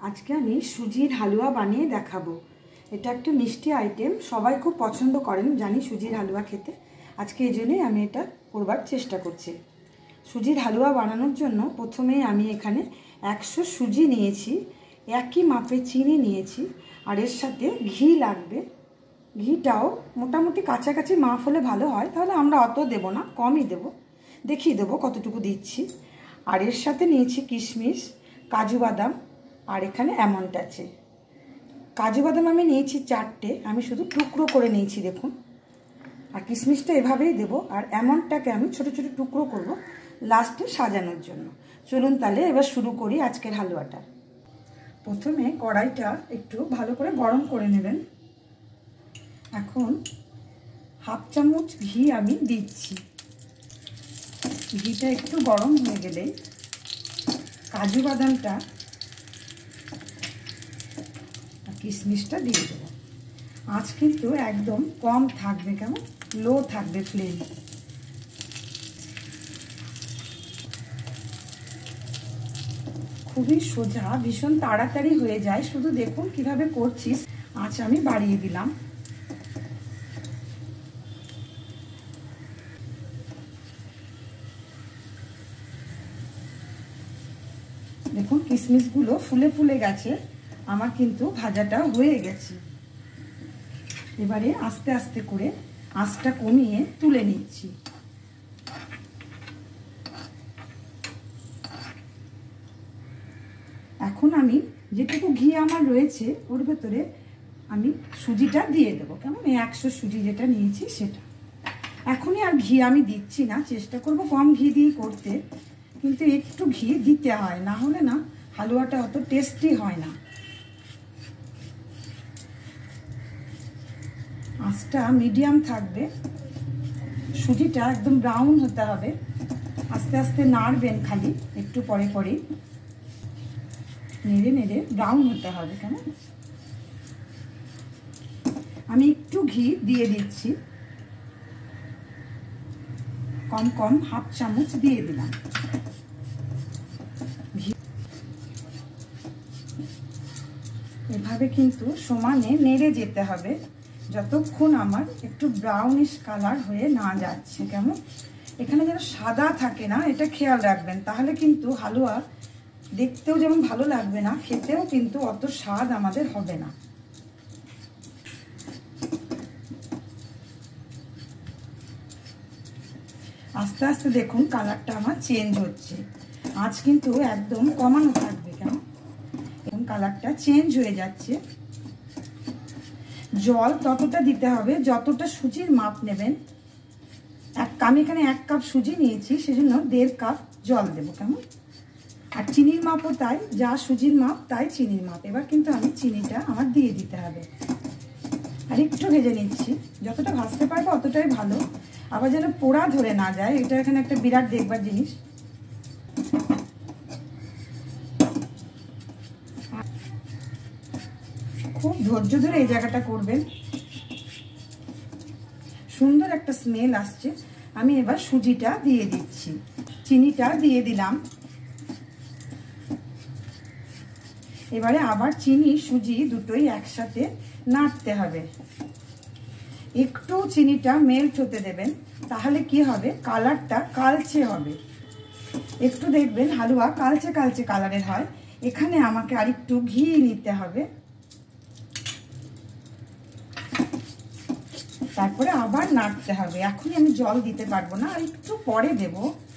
আজকে আমি সুজির হালুয়া বানিয়ে দেখাবো। এটা একটা মিষ্টি আইটেম, সবাই খুব পছন্দ করেন জানি সুজির হালুয়া খেতে। আজকে এই জন্যই আমি এটা করবার চেষ্টা করছি। সুজির হালুয়া বানানোর জন্য প্রথমেই আমি এখানে 100 সুজি নিয়েছি, একই মাপে চিনি নিয়েছি, আর এর সাথে ঘি লাগবে। ঘিটাও মোটামুটি কাছাকাছি মাপ হলে ভালো হয়, তাহলে আমরা অত দেব না, কমই দেব, দেখিয়ে দেবো কতটুকু দিচ্ছি। আর এর সাথে নিয়েছি কিশমিশ, কাজু বাদাম, আর এখানে অ্যামন্ড আছে। কাজু বাদাম আমি নিয়েছি 4টে, আমি শুধু টুকরো করে নিয়েছি দেখুন। আর কিশমিশটা এভাবেই দেবো, আর অ্যামন্ডটাকে আমি ছোটো ছোটো টুকরো করব লাস্টে সাজানোর জন্য। চলুন তাহলে এবার শুরু করি আজকের হালুয়াটা। প্রথমে কড়াইটা একটু ভালো করে গরম করে নেবেন। এখন 1/2 চামচ ঘি আমি দিচ্ছি। ঘিটা একটু গরম হয়ে গেলেই কাজু বাদামটা আর কিশমিশটা দিয়ে দেবো। আঁচ কিন্তু একদম কম থাকবে, কেমন লো থাকবে ফ্লেম। খুবই সোজা, ভীষণ তাড়াতাড়ি হয়ে যায়, শুধু দেখুন কিভাবে করছি। আঁচ আমি বাড়িয়ে দিলাম। দেখুন কিশমিশগুলো ফুলে ফুলে গেছে, আমার কিন্তু ভাজাটা হয়ে গেছে। এবারে আস্তে আস্তে করে আঁচটা কমিয়ে তুলে নিচ্ছি। এখন আমি যেটুকু ঘি আমার রয়েছে ওর ভেতরে আমি সুজিটা দিয়ে দেবো, কেমন 100 সুজি যেটা নিয়েছি সেটা। এখনই আর ঘি আমি দিচ্ছি না, চেষ্টা করব কম ঘি দিয়ে করতে, কিন্তু একটু ঘি দিতে হয়, না হলে না হালুয়াটা অত টেস্টি হয় না। আঁচটা মিডিয়াম থাকবে, সুজিটা একদম ব্রাউন হতে হবে। আস্তে আস্তে নাড়বেন, খালি একটু পরে পরে নেড়ে নেড়ে ব্রাউন হতে হবে। কেমন আমি একটু ঘি দিয়ে দিচ্ছি, কম কম 1/2 চামচ দিয়ে দিলাম। এভাবে কিন্তু সমানে নেড়ে যেতে হবে যতক্ষণ আমার একটু ব্রাউনিশ কালার হয়ে না যাচ্ছে। কেমন এখানে যেন সাদা থাকে না, এটা খেয়াল রাখবেন, তাহলে কিন্তু হালুয়া দেখতেও যেমন ভালো লাগবে না, খেতেও কিন্তু অত স্বাদ আমাদের হবে না। আস্তে আস্তে দেখুন কালারটা আমার চেঞ্জ হচ্ছে। আঁচ কিন্তু একদম কমানো থাকবে, কেমন এবং কালারটা চেঞ্জ হয়ে যাচ্ছে। জল ততটা দিতে হবে যতটা সুজির মাপ নেবেন। আমি এখানে 1 কাপ সুজি নিয়েছি, সেজন্য 1.5 কাপ জল দেবো। কেমন আর চিনির মাপও তাই, যা সুজির মাপ তাই চিনির মাপ। এবার কিন্তু আমি চিনিটা আমার দিয়ে দিতে হবে, আর একটু ভেজে নিচ্ছি। যতটা ভাজতে পারবো অতটাই ভালো, আবার যেন পোড়া ধরে না যায়, এটা এখানে একটা বিরাট দেখবার জিনিস। খুব ধৈর্য ধরে এই জায়গাটা করবেন, সুন্দর একটা স্মেল আসছে। আমি এবার সুজিটা দিয়ে দিচ্ছি, চিনিটা দিয়ে দিলাম। এবারে আবার চিনি সুজি দুটোই একসাথে নাড়তে হবে। একটু চিনিটা মেল্ট হতে দেবেন, তাহলে কি হবে কালারটা কালচে হবে। একটু দেখবেন হালুয়া কালচে কালচে কালারের হয়। এখানে আমাকে আরেকটু ঘি নিতে হবে, তারপরে আবার নাড়তে হবে। এখনই আমি জল দিতে পারবো না, আর একটু পরে দেব।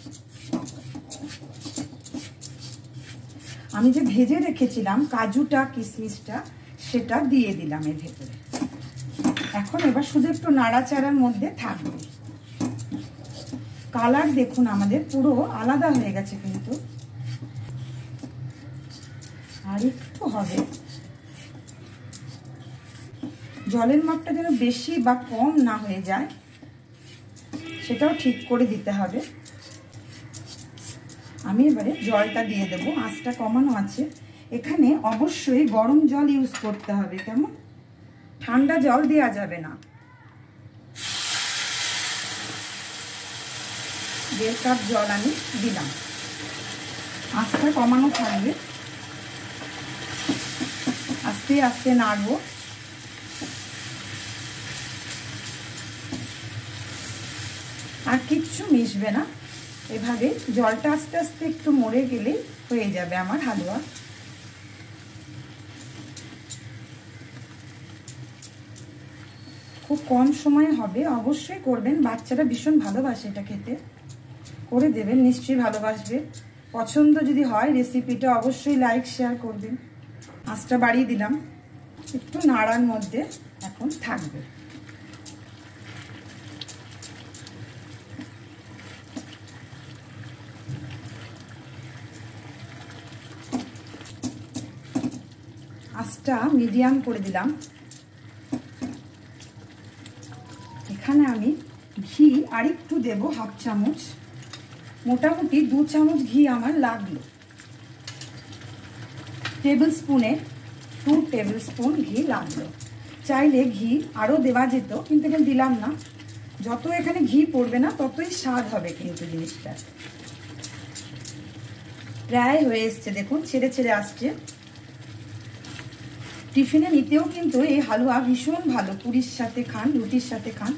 আমি যে ভেজে রেখেছিলাম কাজুটা কিশমিশটা, সেটা দিয়ে দিলাম এর ভেতরে। এখন এবার শুধু একটু নাড়াচাড়ার মধ্যে থাকবে। কালার দেখুন আমাদের পুরো আলাদা হয়ে গেছে, কিন্তু আর একটু হবে। জলের মাপটা যেন বেশি বা কম না হয়ে যায়, সেটাও ঠিক করে দিতে হবে। আমি এবারে জলটা দিয়ে দেবো, আঁচটা কমানো আছে। এখানে অবশ্যই গরম জল ইউজ করতে হবে, কেমন ঠান্ডা জল দেওয়া যাবে না। 1.5 কাপ জল আমি দিলাম, আঁচটা কমানো থাকবে। আস্তে আস্তে নাড়বো। আর কিচ্ছু মিশবে না, এভাবে জলটা আস্তে আস্তে একটু মরে গেলেই হয়ে যাবে আমার হালুয়া। খুব কম সময়ে হবে, অবশ্যই করবেন, বাচ্চারা ভীষণ ভালোবাসে এটা খেতে। করে দেবেন, নিশ্চয়ই ভালোবাসবে। পছন্দ যদি হয় রেসিপিটা অবশ্যই লাইক শেয়ার করবেন। আঁচটা বাড়িয়ে দিলাম, একটু নাড়ার মধ্যে এখন থাকবে। আঁচটা মিডিয়াম করে দিলাম। এখানে আমি ঘি আরেকটু দেব, হাফ চামচ, মোটামুটি 2 চামচ ঘি আমার লাগলো। টেবিল স্পুনে 2 টেবিল স্পুন ঘি লাগলো। চাইলে ঘি আরও দেওয়া যেত, কিন্তু এখানে দিলাম না। যত এখানে ঘি পড়বে না ততই স্বাদ হবে কিন্তু জিনিসটা। প্রায় হয়ে এসছে, দেখুন ছেড়ে ছেড়ে আসছে। টিফিনে নিতেও কিন্তু এই হালুয়া ভীষণ ভালো, পুরির সাথে খান, রুটির সাথে খান।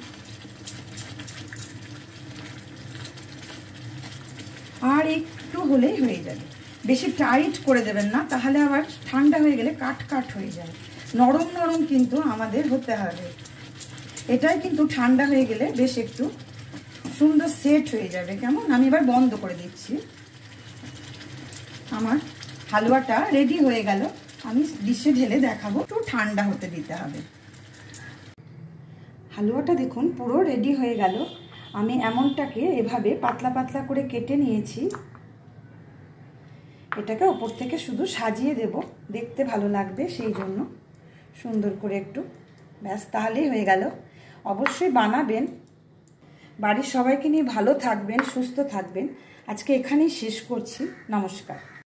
আর একটু হলেই হয়ে যাবে, বেশি টাইট করে দেবেন না, তাহলে আবার ঠান্ডা হয়ে গেলে কাট কাট হয়ে যায়। নরম নরম কিন্তু আমাদের হতে হবে। এটাই কিন্তু ঠান্ডা হয়ে গেলে বেশ একটু সুন্দর সেট হয়ে যাবে। কেমন? আমি এবার বন্ধ করে দিচ্ছি। আমার হালুয়াটা রেডি হয়ে গেল, আমি ডিশে ঢেলে দেখাবো। একটু ঠান্ডা হতে দিতে হবে। হালুয়াটা দেখুন পুরো রেডি হয়ে গেল। আমি এমনটাকে এভাবে পাতলা পাতলা করে কেটে নিয়েছি। এটাকে ওপর থেকে শুধু সাজিয়ে দেব, দেখতে ভালো লাগবে সেই জন্য সুন্দর করে একটু, ব্যাস তাহলেই হয়ে গেল। অবশ্যই বানাবেন। বাড়ির সবাইকে নিয়ে ভালো থাকবেন, সুস্থ থাকবেন। আজকে এখানেই শেষ করছি। নমস্কার।